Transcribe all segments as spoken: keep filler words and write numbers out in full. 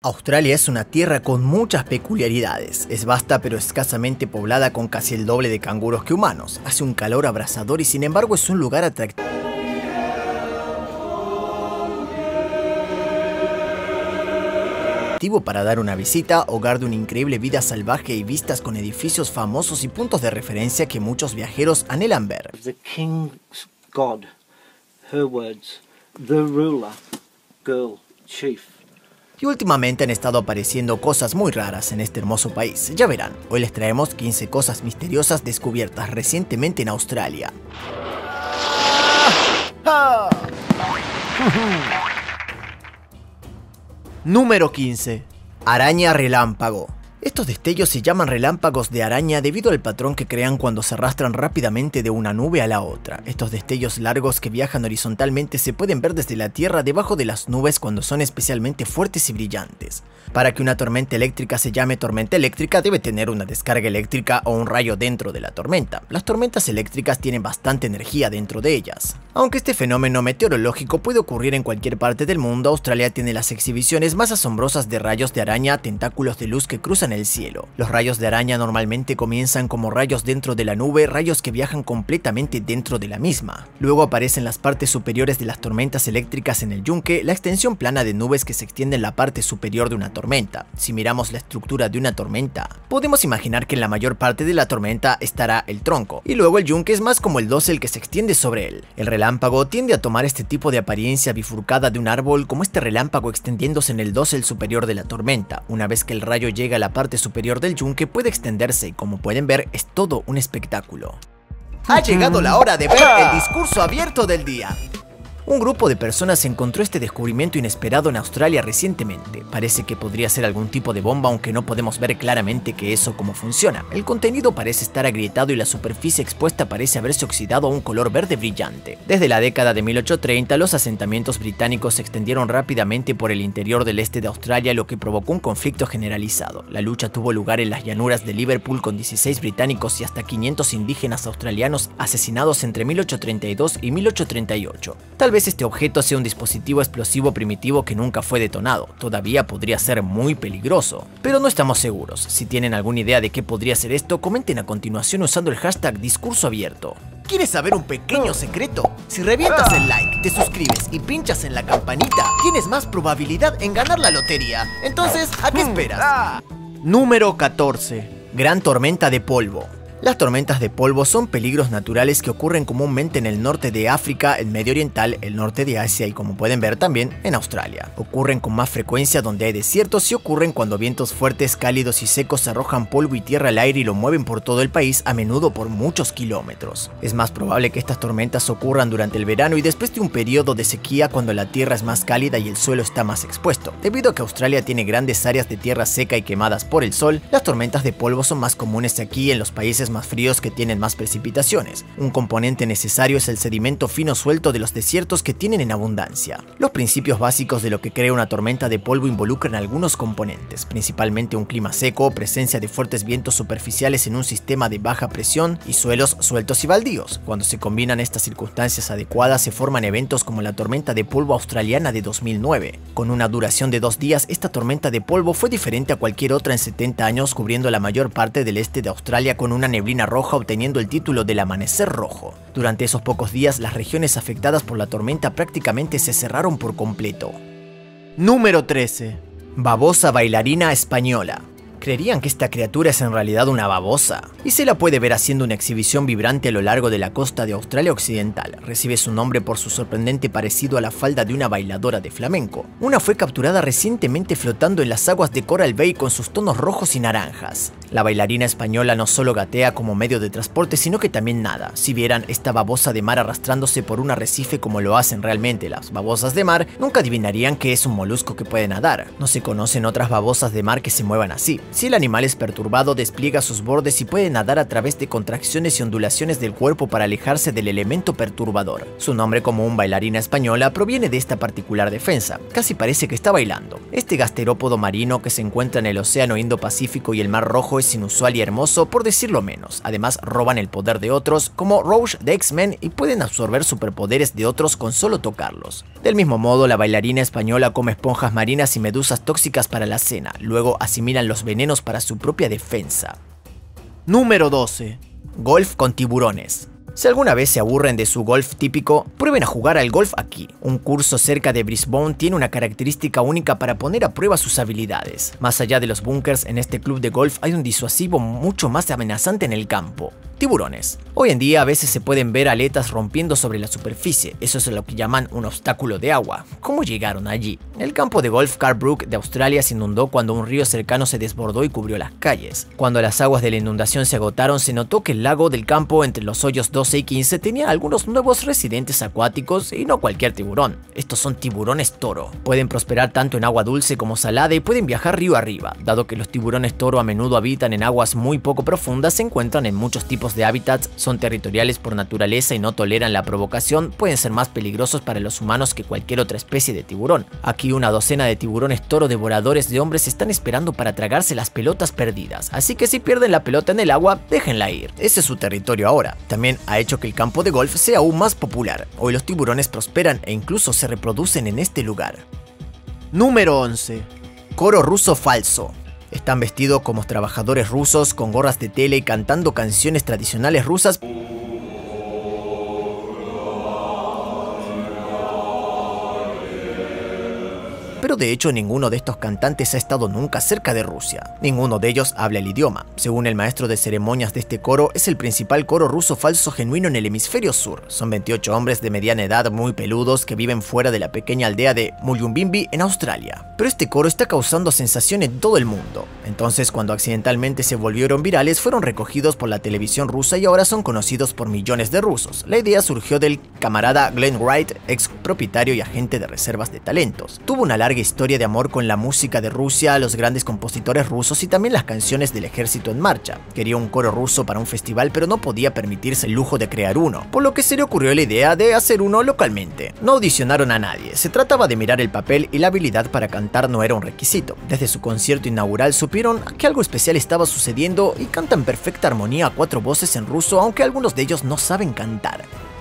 Australia es una tierra con muchas peculiaridades. Es vasta pero escasamente poblada con casi el doble de canguros que humanos. Hace un calor abrasador y sin embargo es un lugar atractivo para dar una visita, hogar de una increíble vida salvaje y vistas con edificios famosos y puntos de referencia que muchos viajeros anhelan ver. The king's god, her words, the ruler, girl, chief. Y últimamente han estado apareciendo cosas muy raras en este hermoso país. Ya verán, hoy les traemos quince cosas misteriosas descubiertas recientemente en Australia. Número quince. Araña relámpago. Estos destellos se llaman relámpagos de araña debido al patrón que crean cuando se arrastran rápidamente de una nube a la otra. Estos destellos largos que viajan horizontalmente se pueden ver desde la tierra debajo de las nubes cuando son especialmente fuertes y brillantes. Para que una tormenta eléctrica se llame tormenta eléctrica debe tener una descarga eléctrica o un rayo dentro de la tormenta. Las tormentas eléctricas tienen bastante energía dentro de ellas. Aunque este fenómeno meteorológico puede ocurrir en cualquier parte del mundo, Australia tiene las exhibiciones más asombrosas de rayos de araña, tentáculos de luz que cruzan el cielo. Los rayos de araña normalmente comienzan como rayos dentro de la nube, rayos que viajan completamente dentro de la misma. Luego aparecen las partes superiores de las tormentas eléctricas en el yunque, la extensión plana de nubes que se extiende en la parte superior de una tormenta. Si miramos la estructura de una tormenta, podemos imaginar que en la mayor parte de la tormenta estará el tronco, y luego el yunque es más como el dosel que se extiende sobre él. El relámpago tiende a tomar este tipo de apariencia bifurcada de un árbol, como este relámpago extendiéndose en el dosel superior de la tormenta. Una vez que el rayo llega a la parte superior del yunque puede extenderse y como pueden ver es todo un espectáculo. Ha llegado la hora de ver el discurso abierto del día. Un grupo de personas encontró este descubrimiento inesperado en Australia recientemente. Parece que podría ser algún tipo de bomba, aunque no podemos ver claramente que eso cómo funciona. El contenido parece estar agrietado y la superficie expuesta parece haberse oxidado a un color verde brillante. Desde la década de mil ochocientos treinta, los asentamientos británicos se extendieron rápidamente por el interior del este de Australia, lo que provocó un conflicto generalizado. La lucha tuvo lugar en las llanuras de Liverpool con dieciséis británicos y hasta quinientos indígenas australianos asesinados entre mil ochocientos treinta y dos y mil ochocientos treinta y ocho. Tal vez este objeto sea un dispositivo explosivo primitivo que nunca fue detonado, todavía podría ser muy peligroso, pero no estamos seguros. Si tienen alguna idea de qué podría ser esto, comenten a continuación usando el hashtag discurso abierto. ¿Quieres saber un pequeño secreto? Si revientas el like, te suscribes y pinchas en la campanita, tienes más probabilidad en ganar la lotería. Entonces, ¿a qué esperas? Número catorce. Gran tormenta de polvo. Las tormentas de polvo son peligros naturales que ocurren comúnmente en el norte de África, el Medio Oriental, el norte de Asia y, como pueden ver, también en Australia. Ocurren con más frecuencia donde hay desiertos y ocurren cuando vientos fuertes, cálidos y secos arrojan polvo y tierra al aire y lo mueven por todo el país, a menudo por muchos kilómetros. Es más probable que estas tormentas ocurran durante el verano y después de un periodo de sequía cuando la tierra es más cálida y el suelo está más expuesto. Debido a que Australia tiene grandes áreas de tierra seca y quemadas por el sol, las tormentas de polvo son más comunes aquí en los países más fríos que tienen más precipitaciones. Un componente necesario es el sedimento fino suelto de los desiertos que tienen en abundancia. Los principios básicos de lo que crea una tormenta de polvo involucran algunos componentes, principalmente un clima seco, presencia de fuertes vientos superficiales en un sistema de baja presión y suelos sueltos y baldíos. Cuando se combinan estas circunstancias adecuadas se forman eventos como la tormenta de polvo australiana de dos mil nueve. Con una duración de dos días, esta tormenta de polvo fue diferente a cualquier otra en setenta años, cubriendo la mayor parte del este de Australia con una neblina roja, obteniendo el título del amanecer rojo. Durante esos pocos días, las regiones afectadas por la tormenta prácticamente se cerraron por completo. Número trece. Babosa bailarina española. ¿Creerían que esta criatura es en realidad una babosa? Y se la puede ver haciendo una exhibición vibrante a lo largo de la costa de Australia Occidental. Recibe su nombre por su sorprendente parecido a la falda de una bailadora de flamenco. Una fue capturada recientemente flotando en las aguas de Coral Bay con sus tonos rojos y naranjas. La bailarina española no solo gatea como medio de transporte, sino que también nada. Si vieran esta babosa de mar arrastrándose por un arrecife como lo hacen realmente las babosas de mar, nunca adivinarían que es un molusco que puede nadar. No se conocen otras babosas de mar que se muevan así. Si el animal es perturbado, despliega sus bordes y puede nadar a través de contracciones y ondulaciones del cuerpo para alejarse del elemento perturbador. Su nombre común, bailarina española, proviene de esta particular defensa. Casi parece que está bailando. Este gasterópodo marino que se encuentra en el Océano Indo-Pacífico y el Mar Rojo es es inusual y hermoso por decirlo menos. Además roban el poder de otros, como Rogue de X-Men, y pueden absorber superpoderes de otros con solo tocarlos. Del mismo modo, la bailarina española come esponjas marinas y medusas tóxicas para la cena, luego asimilan los venenos para su propia defensa. Número doce. Golf con tiburones. Si alguna vez se aburren de su golf típico, prueben a jugar al golf aquí. Un curso cerca de Brisbane tiene una característica única para poner a prueba sus habilidades. Más allá de los búnkers, en este club de golf hay un disuasivo mucho más amenazante en el campo: tiburones. Hoy en día a veces se pueden ver aletas rompiendo sobre la superficie, eso es lo que llaman un obstáculo de agua. ¿Cómo llegaron allí? El campo de golf Carbrook de Australia se inundó cuando un río cercano se desbordó y cubrió las calles. Cuando las aguas de la inundación se agotaron, se notó que el lago del campo entre los hoyos doce y quince tenía algunos nuevos residentes acuáticos y no cualquier tiburón. Estos son tiburones toro. Pueden prosperar tanto en agua dulce como salada y pueden viajar río arriba. Dado que los tiburones toro a menudo habitan en aguas muy poco profundas, se encuentran en muchos tipos de hábitats, son territoriales por naturaleza y no toleran la provocación, pueden ser más peligrosos para los humanos que cualquier otra especie de tiburón. Aquí una docena de tiburones toro devoradores de hombres están esperando para tragarse las pelotas perdidas, así que si pierden la pelota en el agua, déjenla ir. Ese es su territorio ahora. También ha hecho que el campo de golf sea aún más popular. Hoy los tiburones prosperan e incluso se reproducen en este lugar. Número once. Coro ruso falso. Están vestidos como trabajadores rusos con gorras de tela y cantando canciones tradicionales rusas. Pero de hecho ninguno de estos cantantes ha estado nunca cerca de Rusia. Ninguno de ellos habla el idioma. Según el maestro de ceremonias de este coro, es el principal coro ruso falso genuino en el hemisferio sur. Son veintiocho hombres de mediana edad muy peludos que viven fuera de la pequeña aldea de Mullumbimby en Australia. Pero este coro está causando sensación en todo el mundo. Entonces, cuando accidentalmente se volvieron virales, fueron recogidos por la televisión rusa y ahora son conocidos por millones de rusos. La idea surgió del camarada Glenn Wright, ex propietario y agente de reservas de talentos. Tuvo una larga historia de amor con la música de Rusia, los grandes compositores rusos y también las canciones del ejército en marcha. Quería un coro ruso para un festival, pero no podía permitirse el lujo de crear uno, por lo que se le ocurrió la idea de hacer uno localmente. No audicionaron a nadie, se trataba de mirar el papel y la habilidad para cantar no era un requisito. Desde su concierto inaugural supieron que algo especial estaba sucediendo y cantan perfecta armonía a cuatro voces en ruso, aunque algunos de ellos no saben cantar.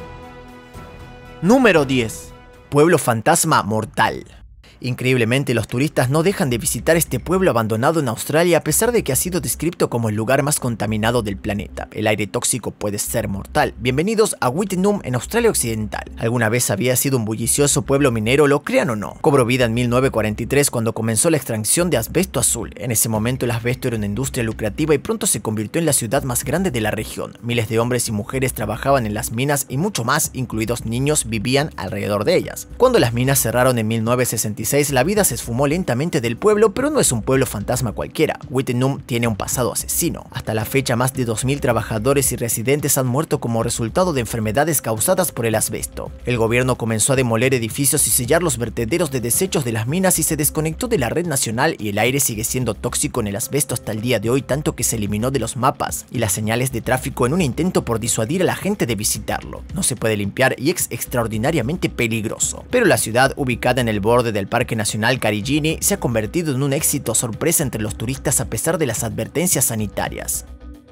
Número diez. Pueblo fantasma mortal. Increíblemente, los turistas no dejan de visitar este pueblo abandonado en Australia a pesar de que ha sido descrito como el lugar más contaminado del planeta. El aire tóxico puede ser mortal. Bienvenidos a Wittenoom en Australia Occidental. Alguna vez había sido un bullicioso pueblo minero, lo crean o no. Cobró vida en mil novecientos cuarenta y tres cuando comenzó la extracción de asbesto azul. En ese momento el asbesto era una industria lucrativa y pronto se convirtió en la ciudad más grande de la región. Miles de hombres y mujeres trabajaban en las minas y mucho más, incluidos niños, vivían alrededor de ellas. Cuando las minas cerraron en mil novecientos sesenta y seis, la vida se esfumó lentamente del pueblo, pero no es un pueblo fantasma cualquiera. Wittenoom tiene un pasado asesino. Hasta la fecha, más de dos mil trabajadores y residentes han muerto como resultado de enfermedades causadas por el asbesto. El gobierno comenzó a demoler edificios y sellar los vertederos de desechos de las minas y se desconectó de la red nacional, y el aire sigue siendo tóxico en el asbesto hasta el día de hoy, tanto que se eliminó de los mapas y las señales de tráfico en un intento por disuadir a la gente de visitarlo. No se puede limpiar y es extraordinariamente peligroso. Pero la ciudad, ubicada en el borde del Parque Nacional Karijini, se ha convertido en un éxito sorpresa entre los turistas a pesar de las advertencias sanitarias.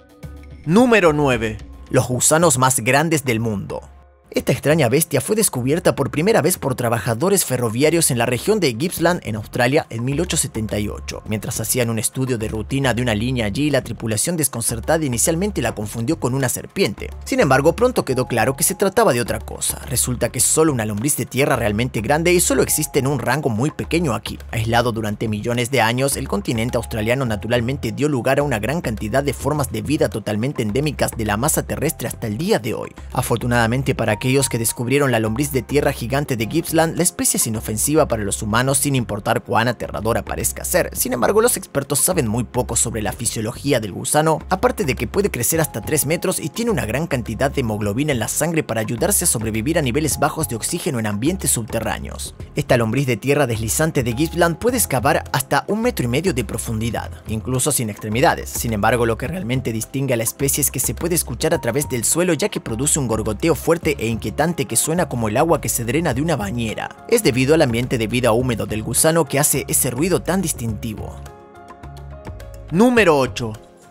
Número nueve. Los gusanos más grandes del mundo. Esta extraña bestia fue descubierta por primera vez por trabajadores ferroviarios en la región de Gippsland, en Australia, en mil ochocientos setenta y ocho. Mientras hacían un estudio de rutina de una línea allí, la tripulación desconcertada inicialmente la confundió con una serpiente. Sin embargo, pronto quedó claro que se trataba de otra cosa. Resulta que es solo una lombriz de tierra realmente grande y solo existe en un rango muy pequeño aquí. Aislado durante millones de años, el continente australiano naturalmente dio lugar a una gran cantidad de formas de vida totalmente endémicas de la masa terrestre hasta el día de hoy. Afortunadamente para aquellos que descubrieron la lombriz de tierra gigante de Gippsland, la especie es inofensiva para los humanos sin importar cuán aterradora parezca ser. Sin embargo, los expertos saben muy poco sobre la fisiología del gusano, aparte de que puede crecer hasta tres metros y tiene una gran cantidad de hemoglobina en la sangre para ayudarse a sobrevivir a niveles bajos de oxígeno en ambientes subterráneos. Esta lombriz de tierra deslizante de Gippsland puede excavar hasta un metro y medio de profundidad, incluso sin extremidades. Sin embargo, lo que realmente distingue a la especie es que se puede escuchar a través del suelo, ya que produce un gorgoteo fuerte e inquietante que suena como el agua que se drena de una bañera. Es debido al ambiente de vida húmedo del gusano que hace ese ruido tan distintivo. Número ocho.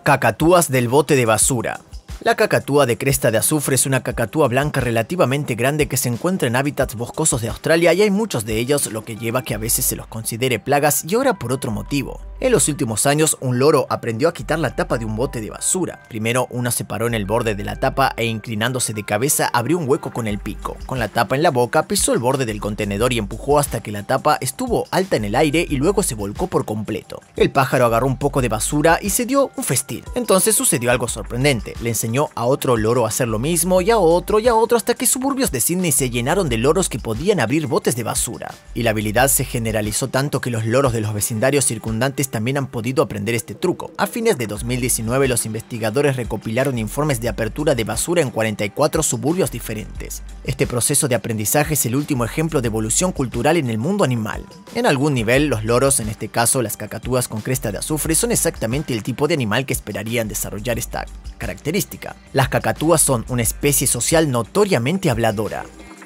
Cacatúas del bote de basura. La cacatúa de cresta de azufre es una cacatúa blanca relativamente grande que se encuentra en hábitats boscosos de Australia y hay muchos de ellos, lo que lleva a que a veces se los considere plagas y ahora por otro motivo. En los últimos años, un loro aprendió a quitar la tapa de un bote de basura. Primero, una se paró en el borde de la tapa e inclinándose de cabeza abrió un hueco con el pico. Con la tapa en la boca, pisó el borde del contenedor y empujó hasta que la tapa estuvo alta en el aire y luego se volcó por completo. El pájaro agarró un poco de basura y se dio un festín. Entonces sucedió algo sorprendente. Le enseñó a otro loro a hacer lo mismo y a otro y a otro hasta que suburbios de Sydney se llenaron de loros que podían abrir botes de basura. Y la habilidad se generalizó tanto que los loros de los vecindarios circundantes también han podido aprender este truco. A fines de dos mil diecinueve los investigadores recopilaron informes de apertura de basura en cuarenta y cuatro suburbios diferentes. Este proceso de aprendizaje es el último ejemplo de evolución cultural en el mundo animal. En algún nivel, los loros, en este caso las cacatúas con cresta de azufre, son exactamente el tipo de animal que esperarían desarrollar esta característica. Las cacatúas son una especie social notoriamente habladora.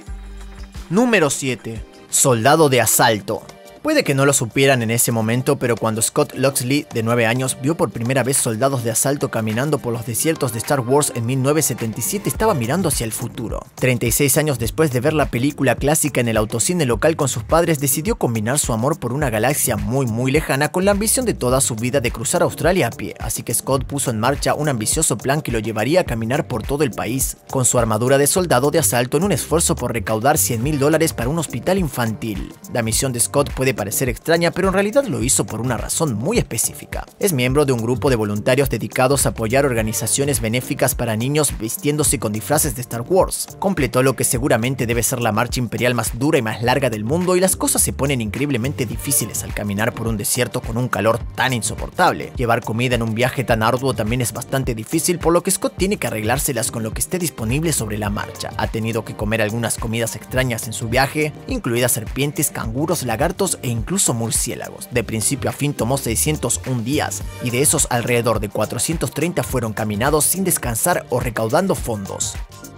Número siete. Soldado de asalto. Puede que no lo supieran en ese momento, pero cuando Scott Locksley, de nueve años, vio por primera vez soldados de asalto caminando por los desiertos de Star Wars en mil novecientos setenta y siete, estaba mirando hacia el futuro. treinta y seis años después de ver la película clásica en el autocine local con sus padres, decidió combinar su amor por una galaxia muy muy lejana con la ambición de toda su vida de cruzar Australia a pie, así que Scott puso en marcha un ambicioso plan que lo llevaría a caminar por todo el país, con su armadura de soldado de asalto en un esfuerzo por recaudar cien mil dólares para un hospital infantil. La misión de Scott puede parecer extraña, pero en realidad lo hizo por una razón muy específica. Es miembro de un grupo de voluntarios dedicados a apoyar organizaciones benéficas para niños vistiéndose con disfraces de Star Wars. Completó lo que seguramente debe ser la marcha imperial más dura y más larga del mundo y las cosas se ponen increíblemente difíciles al caminar por un desierto con un calor tan insoportable. Llevar comida en un viaje tan arduo también es bastante difícil, por lo que Scott tiene que arreglárselas con lo que esté disponible sobre la marcha. Ha tenido que comer algunas comidas extrañas en su viaje, incluidas serpientes, canguros, lagartos e incluso murciélagos. De principio a fin tomó seiscientos un días, y de esos alrededor de cuatrocientos treinta fueron caminados sin descansar o recaudando fondos.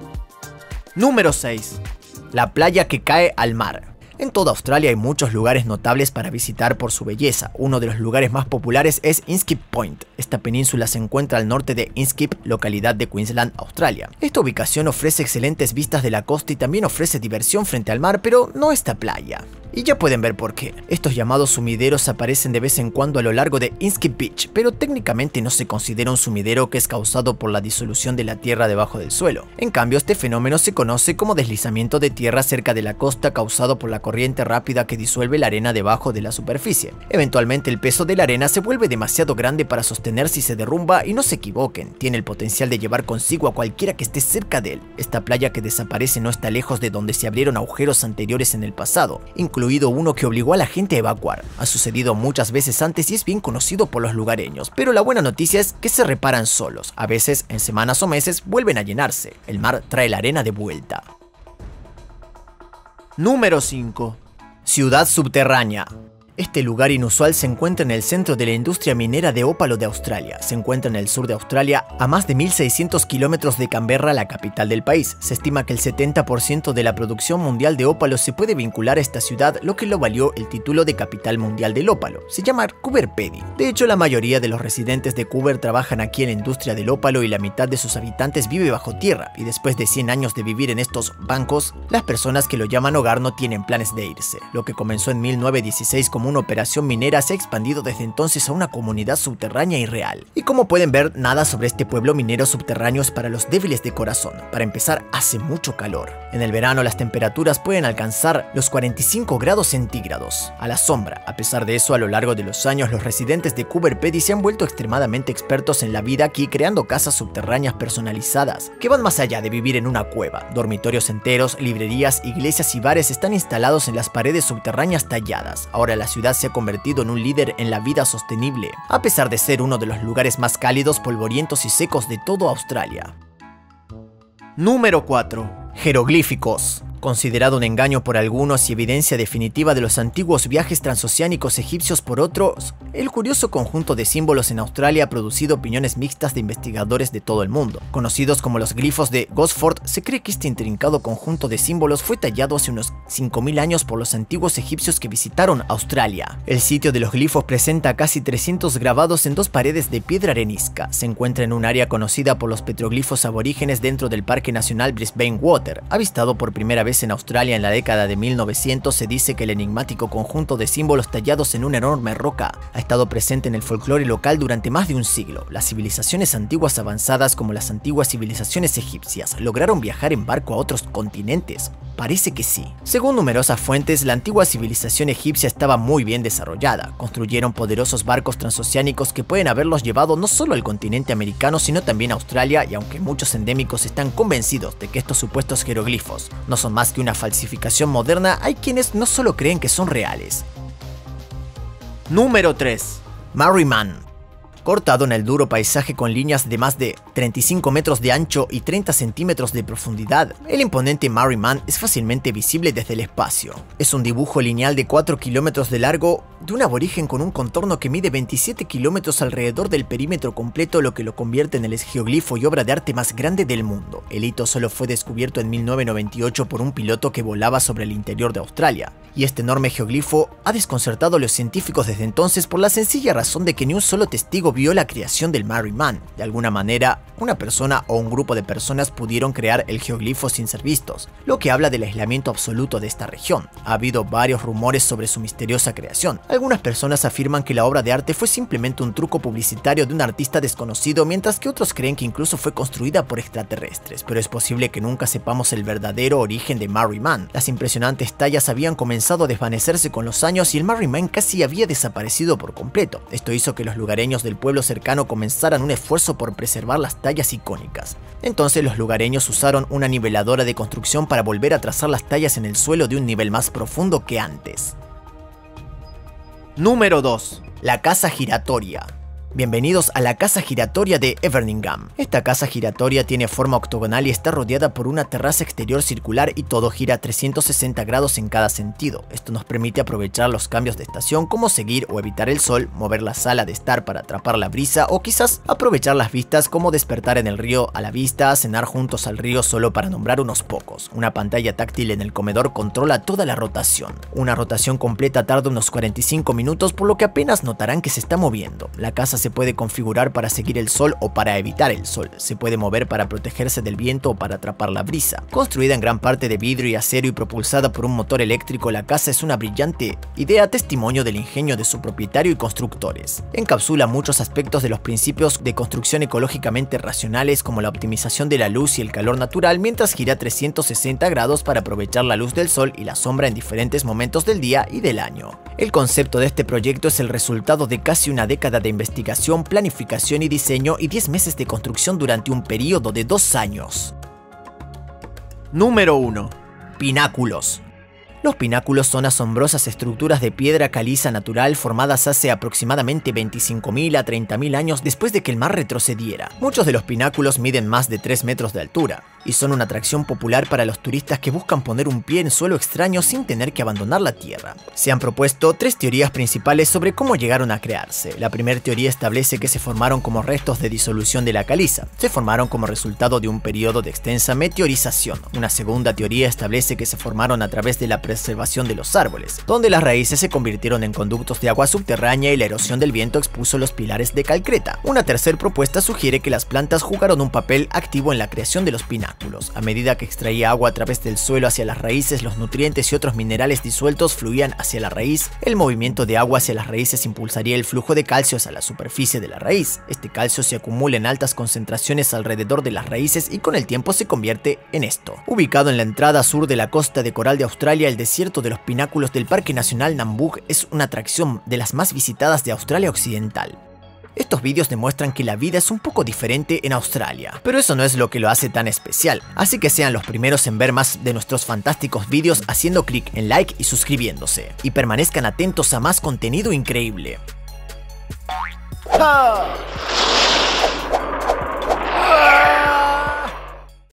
Número seis. La playa que cae al mar. En toda Australia hay muchos lugares notables para visitar por su belleza. Uno de los lugares más populares es Inskip Point. Esta península se encuentra al norte de Inskip, localidad de Queensland, Australia. Esta ubicación ofrece excelentes vistas de la costa y también ofrece diversión frente al mar, pero no esta playa. Y ya pueden ver por qué. Estos llamados sumideros aparecen de vez en cuando a lo largo de Inskip Beach, pero técnicamente no se considera un sumidero que es causado por la disolución de la tierra debajo del suelo. En cambio, este fenómeno se conoce como deslizamiento de tierra cerca de la costa causado por la corriente rápida que disuelve la arena debajo de la superficie. Eventualmente el peso de la arena se vuelve demasiado grande para sostenerse y se derrumba, y no se equivoquen, tiene el potencial de llevar consigo a cualquiera que esté cerca de él. Esta playa que desaparece no está lejos de donde se abrieron agujeros anteriores en el pasado, incluido uno que obligó a la gente a evacuar. Ha sucedido muchas veces antes y es bien conocido por los lugareños, pero la buena noticia es que se reparan solos. A veces, en semanas o meses, vuelven a llenarse. El mar trae la arena de vuelta. Número cinco. Ciudad subterránea. Este lugar inusual se encuentra en el centro de la industria minera de ópalo de Australia. Se encuentra en el sur de Australia, a más de mil seiscientos kilómetros de Canberra, la capital del país. Se estima que el setenta por ciento de la producción mundial de ópalo se puede vincular a esta ciudad, lo que lo valió el título de capital mundial del ópalo. Se llama Coober Pedy. De hecho, la mayoría de los residentes de Coober trabajan aquí en la industria del ópalo y la mitad de sus habitantes vive bajo tierra. Y después de cien años de vivir en estos bancos, las personas que lo llaman hogar no tienen planes de irse. Lo que comenzó en mil novecientos dieciséis como una operación minera se ha expandido desde entonces a una comunidad subterránea y real. Y como pueden ver, nada sobre este pueblo minero subterráneo es para los débiles de corazón. Para empezar, hace mucho calor. En el verano las temperaturas pueden alcanzar los cuarenta y cinco grados centígrados a la sombra. A pesar de eso, a lo largo de los años, los residentes de Coober Pedy se han vuelto extremadamente expertos en la vida aquí, creando casas subterráneas personalizadas que van más allá de vivir en una cueva. Dormitorios enteros, librerías, iglesias y bares están instalados en las paredes subterráneas talladas. Ahora la ciudad se ha convertido en un líder en la vida sostenible, a pesar de ser uno de los lugares más cálidos, polvorientos y secos de toda Australia. Número cuatro. Jeroglíficos. Considerado un engaño por algunos y evidencia definitiva de los antiguos viajes transoceánicos egipcios por otros, el curioso conjunto de símbolos en Australia ha producido opiniones mixtas de investigadores de todo el mundo. Conocidos como los glifos de Gosford, se cree que este intrincado conjunto de símbolos fue tallado hace unos cinco mil años por los antiguos egipcios que visitaron Australia. El sitio de los glifos presenta casi trescientos grabados en dos paredes de piedra arenisca. Se encuentra en un área conocida por los petroglifos aborígenes dentro del Parque Nacional Brisbane Water, avistado por primera vez en Australia en la década de mil novecientos. Se dice que el enigmático conjunto de símbolos tallados en una enorme roca ha estado presente en el folclore local durante más de un siglo. Las civilizaciones antiguas avanzadas, como las antiguas civilizaciones egipcias, ¿lograron viajar en barco a otros continentes? Parece que sí. Según numerosas fuentes, la antigua civilización egipcia estaba muy bien desarrollada. Construyeron poderosos barcos transoceánicos que pueden haberlos llevado no solo al continente americano, sino también a Australia, y aunque muchos endémicos están convencidos de que estos supuestos jeroglifos no son más que una falsificación moderna, hay quienes no solo creen que son reales. Número tres. Marriman. Cortado en el duro paisaje con líneas de más de treinta y cinco metros de ancho y treinta centímetros de profundidad, el imponente Marriman es fácilmente visible desde el espacio. Es un dibujo lineal de cuatro kilómetros de largo de un aborigen con un contorno que mide veintisiete kilómetros alrededor del perímetro completo, lo que lo convierte en el geoglifo y obra de arte más grande del mundo. El hito solo fue descubierto en mil novecientos noventa y ocho por un piloto que volaba sobre el interior de Australia, y este enorme geoglifo ha desconcertado a los científicos desde entonces por la sencilla razón de que ni un solo testigo vio la creación del Marriman. De alguna manera, una persona o un grupo de personas pudieron crear el geoglifo sin ser vistos, lo que habla del aislamiento absoluto de esta región. Ha habido varios rumores sobre su misteriosa creación. Algunas personas afirman que la obra de arte fue simplemente un truco publicitario de un artista desconocido, mientras que otros creen que incluso fue construida por extraterrestres, pero es posible que nunca sepamos el verdadero origen de Marriman. Las impresionantes tallas habían comenzado a desvanecerse con los años y el Marriman casi había desaparecido por completo. Esto hizo que los lugareños del pueblo cercano comenzaran un esfuerzo por preservar las tallas icónicas. Entonces los lugareños usaron una niveladora de construcción para volver a trazar las tallas en el suelo de un nivel más profundo que antes. Número dos. La casa giratoria. Bienvenidos a la casa giratoria de Everingham. Esta casa giratoria tiene forma octogonal y está rodeada por una terraza exterior circular, y todo gira a trescientos sesenta grados en cada sentido. Esto nos permite aprovechar los cambios de estación, como seguir o evitar el sol, mover la sala de estar para atrapar la brisa, o quizás aprovechar las vistas como despertar en el río a la vista, cenar juntos al río, solo para nombrar unos pocos. Una pantalla táctil en el comedor controla toda la rotación. Una rotación completa tarda unos cuarenta y cinco minutos, por lo que apenas notarán que se está moviendo. La casa se puede configurar para seguir el sol o para evitar el sol. Se puede mover para protegerse del viento o para atrapar la brisa. Construida en gran parte de vidrio y acero y propulsada por un motor eléctrico, la casa es una brillante idea, testimonio del ingenio de su propietario y constructores. Encapsula muchos aspectos de los principios de construcción ecológicamente racionales, como la optimización de la luz y el calor natural, mientras gira trescientos sesenta grados para aprovechar la luz del sol y la sombra en diferentes momentos del día y del año. El concepto de este proyecto es el resultado de casi una década de investigación, planificación y diseño, y diez meses de construcción durante un periodo de dos años. Número uno. Pináculos. Los pináculos son asombrosas estructuras de piedra caliza natural formadas hace aproximadamente veinticinco mil a treinta mil años después de que el mar retrocediera. Muchos de los pináculos miden más de tres metros de altura y son una atracción popular para los turistas que buscan poner un pie en suelo extraño sin tener que abandonar la tierra. Se han propuesto tres teorías principales sobre cómo llegaron a crearse. La primera teoría establece que se formaron como restos de disolución de la caliza. Se formaron como resultado de un periodo de extensa meteorización. Una segunda teoría establece que se formaron a través de la preservación de los árboles, donde las raíces se convirtieron en conductos de agua subterránea y la erosión del viento expuso los pilares de calcreta. Una tercera propuesta sugiere que las plantas jugaron un papel activo en la creación de los pináculos. A medida que extraía agua a través del suelo hacia las raíces, los nutrientes y otros minerales disueltos fluían hacia la raíz. El movimiento de agua hacia las raíces impulsaría el flujo de calcio hacia la superficie de la raíz. Este calcio se acumula en altas concentraciones alrededor de las raíces y con el tiempo se convierte en esto. Ubicado en la entrada sur de la costa de coral de Australia, el desierto de los pináculos del Parque Nacional Nambour es una atracción de las más visitadas de Australia Occidental. Estos vídeos demuestran que la vida es un poco diferente en Australia, pero eso no es lo que lo hace tan especial, así que sean los primeros en ver más de nuestros fantásticos vídeos haciendo clic en like y suscribiéndose, y permanezcan atentos a más contenido increíble. ¡Ah!